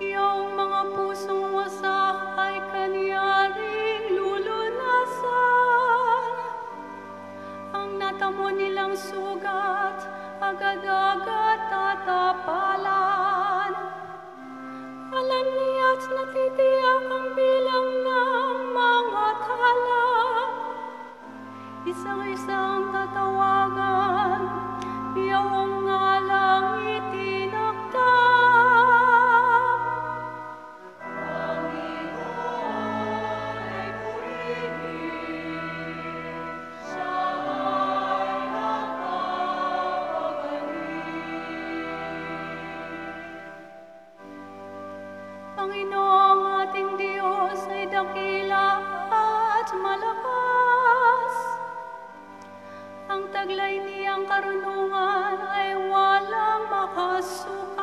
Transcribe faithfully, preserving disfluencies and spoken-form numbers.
Iyong mga pusong wasak ay kaniyaring lulunasan. Ang natamo nilang sugat, agad-agad tatapalan. Alam niya't natitiyak ang bilang ng mga tala. Isang-isang tatawagan, iyong ngalang itinakda. Panginoong ating Diyos ay dakila at malakas. Ang taglay niyang karunungan ay walang makasukat.